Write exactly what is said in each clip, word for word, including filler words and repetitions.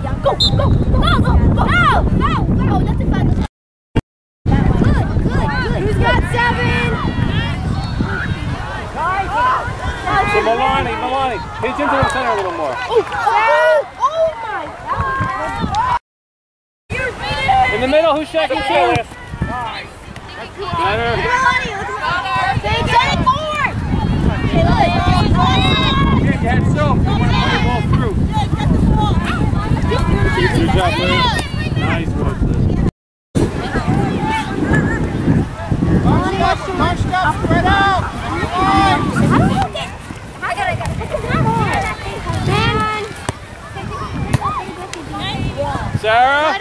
Go, go, go, go, go, go, go, go. That's a fun. Good, good, good. Who's got seven? So Milani, Milani, pitch into the center a little more. Oh, oh, oh my God. In the middle, who's checking two? Better. They said it forward. You had soap. You want to play the ball through. Good job, Liz. Nice work, Liz. March up, spread out. I got it, I got it. Sarah?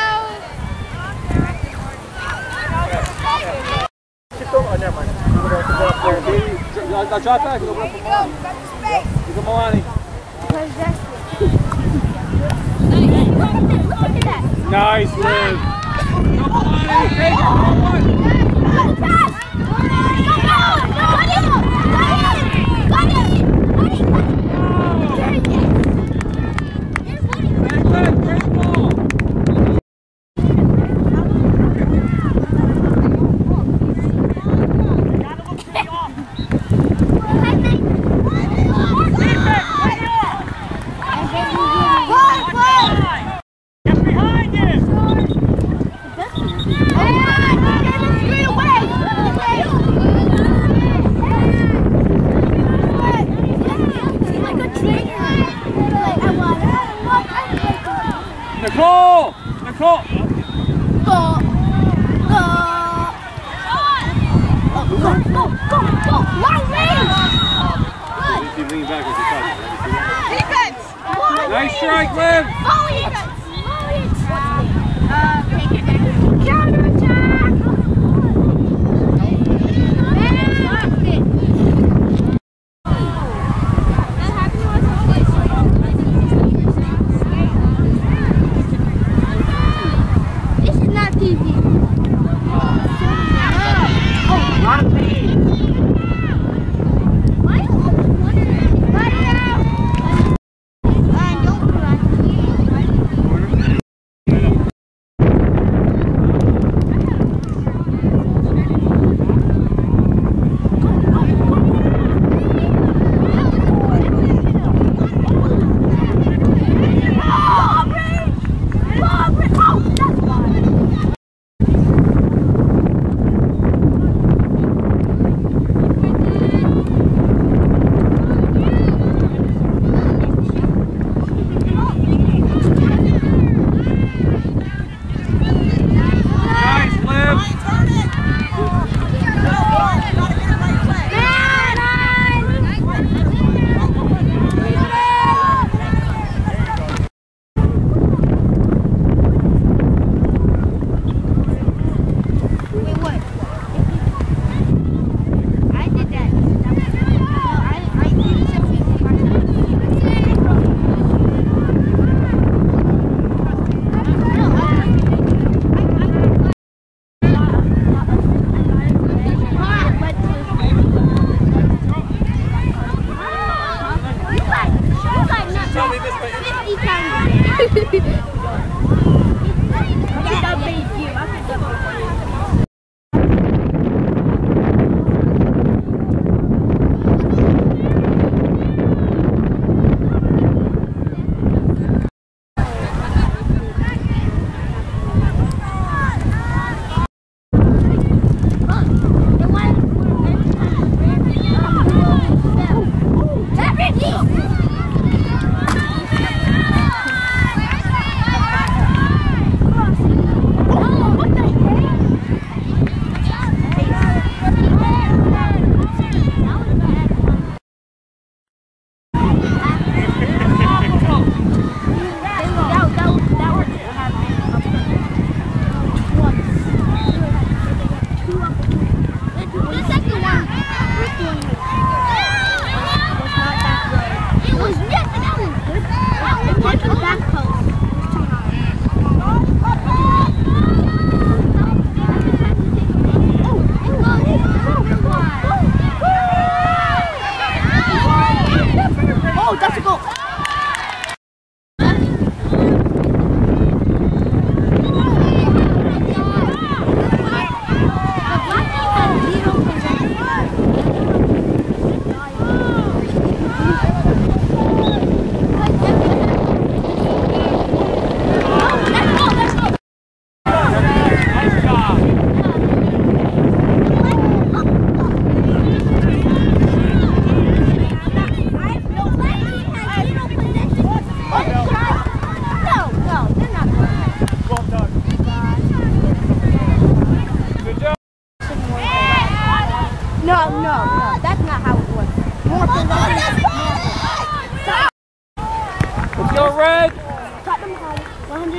Oh, never mind. I'll drop back and open up for Milani. You go, Milani. Nice, Liz. Go, Milani. Take it. Go, one. Nicole! Nicole! Go! Go! Go! Go! Go! Go! Long range! Good. You lean back as you touch it. Defense! Nice strike, Liv! Volley it! Volley it! Uh, take it back. Counterattack! Man, lost it!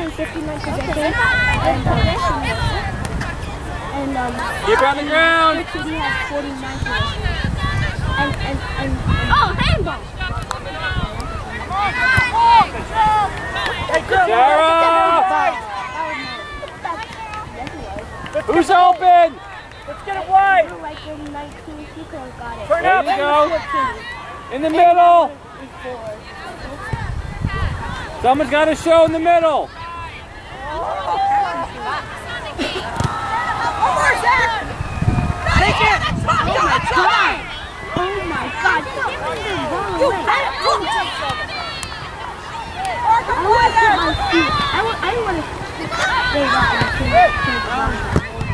fifty-nine possessions. And, and um, keep her on the ground. T D has forty-nine possessions. And, and, and, and, oh, handball! Sarah! Who's open? Let's get it wide. Like in nineteen, she could have got it. Turn There up. you go. In the middle. Someone's got to show in the middle. Take it. Oh my god! Oh my god! You had it. I want I want to stay back.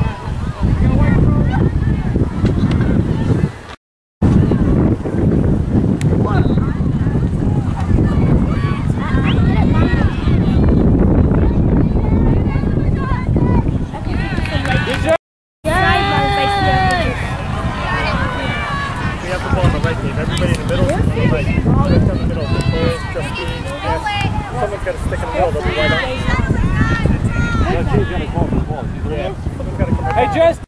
Everybody in the middle, like, right down the middle, the boys, Justine, yes. Someone's got to stick in the middle, they'll be right up. Yeah, she's got to call for the ball. Yeah, someone's got to come right. Hey, Just.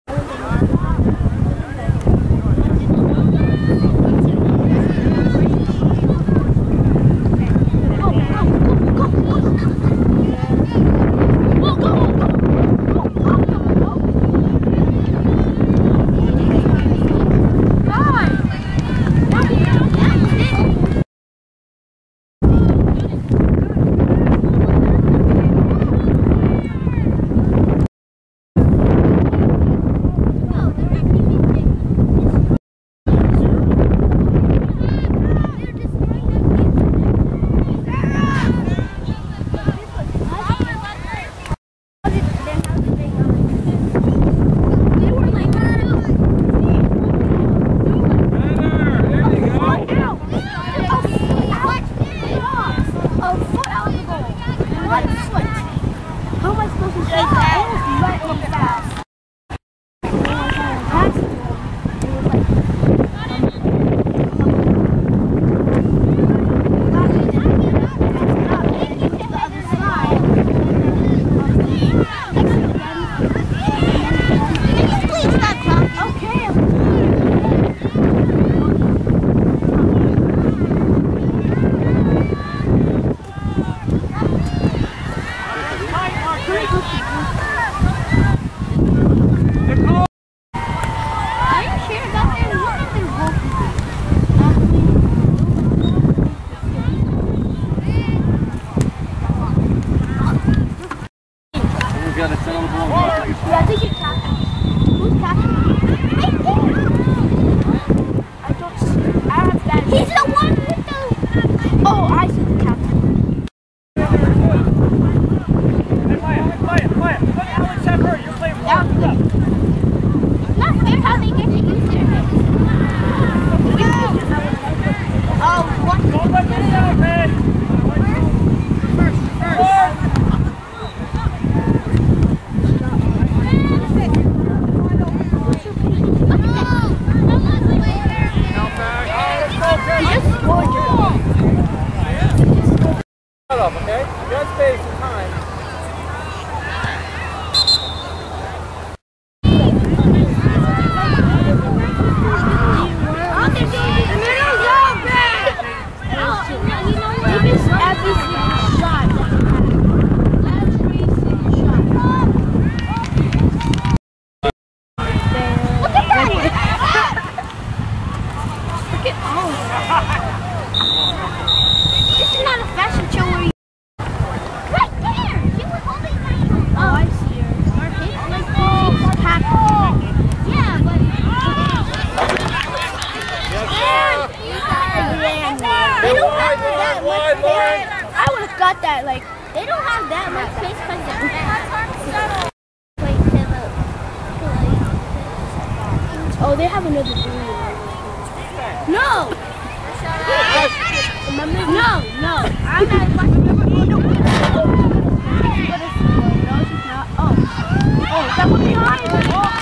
Okay? You got space and time. This is not a fashion show where you right there! She was holding my oh, I see her. It's like she's happy. Yeah, but they don't have that much space. I would have got that, like they don't have that much space because they're oh, they have another green. No! No, no. I'm not. No, she's not. Oh. Oh, that one behind her. Oh.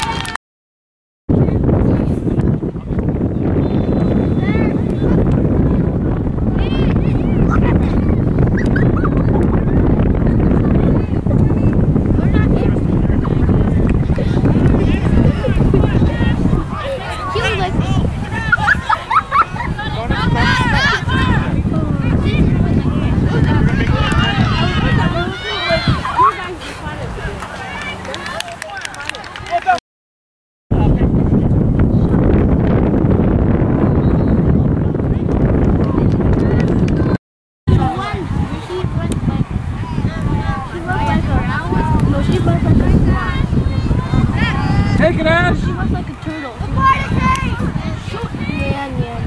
Dad. She was like a turtle. The party cake! Yeah, yeah.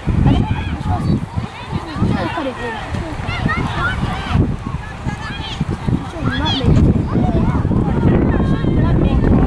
I'll cut it in. Not make it. Not make it.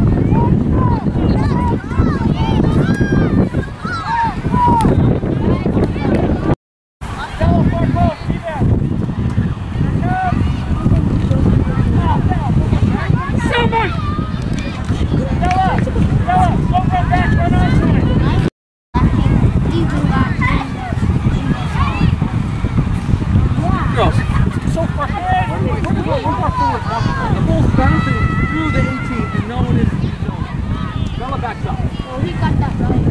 So far, we're going to go one more forward. The ball's bouncing through the eighteen and no one is in the zone. Bella backs up. Oh, he got that right.